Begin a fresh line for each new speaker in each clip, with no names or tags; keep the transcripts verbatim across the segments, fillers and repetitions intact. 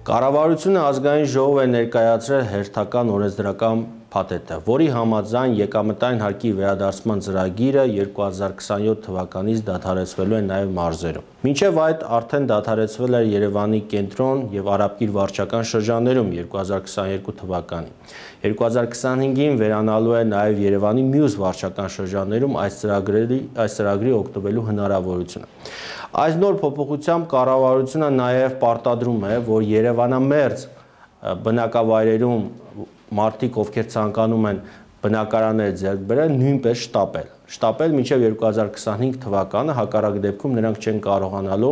Կառավարությունը ազգային ժողով է ներկայացրել հերթական օրենսդրական փաթեթը, որի համաձայն եկամտային հարկի վերադարձման ծրագիրը երկու հազար քսանյոթ թվականից դադարեցվելու է նաև մարզերում։ Մինչև այդ արդեն դադարեցվել էր Երևանի կենտրոն եւ Արաբկիր վարչական շրջաններում երկու հազար քսաներկու թվականին։ երկու հազար քսանհինգին վերանալու է նաև Երևանի մյուս վարչական շրջաններում այս ծրագրերի այս ծրագրի օգտվելու հնարավորությունը։ Այս նոր փոփոխությամբ կառավարությունը նաև պարտադրում է, որ Երևանամերձ բնակավայրերում մարդիկ, ովքեր ցանկանում են բնակարաններ ձեռք բերել, նույնպես շտապել։ Շտապել մինչև երկու հազար քսանհինգ թվականը, հակառակ դեպքում նրանք չեն կարողանալու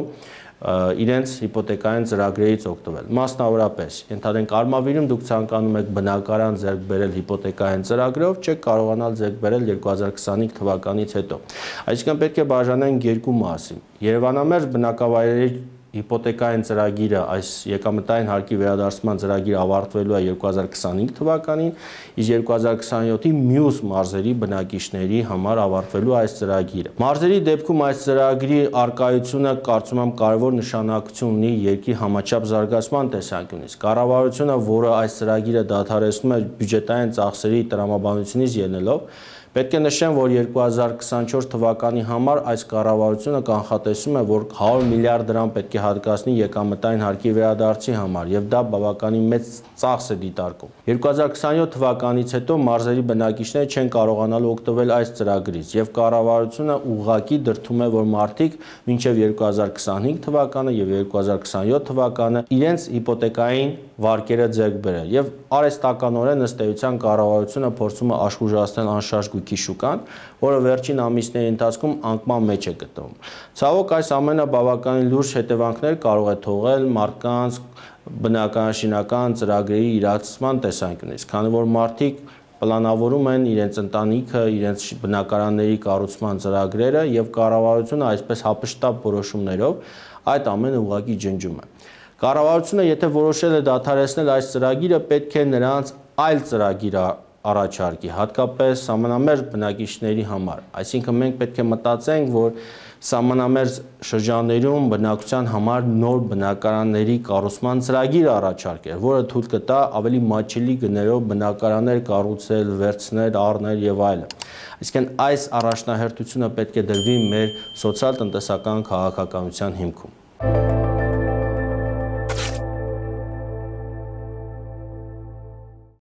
իրենց հիպոթեկային ծրագրերից օգտվել։ Մասնավորապես, ենթադրենք Արմավիրում դուք ցանկանում եք բնակարան ձեռք բերել հիպոթեկային ծրագրով, չեք կարողանալ ձեռք բերել երկու հազար քսանհինգ թվականից հետո։ Այսինքն պետք է բաժանենք երկու մասի։ Երևանամերձ բնակավայրերի հիպոթեկային ծրագիրը, այս եկամտային հարկի վերադարձման ծրագիրը ավարտվելու է երկու հազար քսանհինգ թվականին, իսկ երկու հազար քսանյոթի մյուս մարզերի բնակիչների համար ավարտվելու այս ծրագիրը։ Մարզերի դեպքում այս ծրագրի արկայությունը կարծում եմ կարևոր նշանակություն ունի երկրի համաչափ զարգացման տեսանկյունից։ Կառավարությունը, որը այս ծրագիրը դադարեցնում է բյուջետային ծախսերի տրամաբանությունից ելնելով, պետք է նշեմ, որ երկու հազար քսանչորս թվականի համար այս կառավարությունը կանխատեսում է, որ հարյուր միլիարդ դրամ պետք է հատկացնի եկամտային հարկի վերադարձի համար, եւ դա բավականին մեծ ծախս է դիտարկում։ երկու հազար քսանյոթ թվականից հետո մարզերի բնակիչները չեն կարողանալու օգտվել այս ծրագրից, եւ կառավարությունը ուղղակի դրդում է, որ մարդիկ մինչեւ երկու հազար քսանհինգ թվականը եւ երկու հազար քսանյոթ թվականը իրենց հիպոթեկային վարկերը ձեռք բերել, եւ արհեստականորեն ըստ էության կառավարությունը փորձում է աշխուժացնել անշարժ գույքի շուկան, որը վերջին ամիսների ընթացքում անկման մեջ է գտնվում։ Ցավոք, այս ամենը բավականին լուրջ հետևանքներ կարող է թողել մարդկանց բնականաշինական ծրագրերի իրացման տեսանկյունից, քանի որ մարդիկ պլանավորում են իրենց ընտանիքը, իրենց բնակարանների կառուցման ծրագրերը եւ կառավարությունը այսպես հապշտապ որոշումներով այդ ամենը ուղղակի ջնջում է։ Կառավարությունը, եթե որոշել է դադարեցնել այս ծրագիրը, պետք է նրանց այլ ծրագիր առաջարկի, հատկապես սահմանամերձ բնակիչների համար։ Այսինքն մենք պետք է մտածենք, որ սահմանամերձ շրջաններում բնակության համար նոր բնակարանների կառուցման ծրագիր առաջարկել, որը թույլ կտա ավելի մատչելի գներով բնակարաններ կառուցել, վերցնել, առնել եւ այլն։ Այսինքն այս առաջնահերթությունը պետք է դրվի մեր սոցիալ-տնտեսական քաղաքականության հիմքում։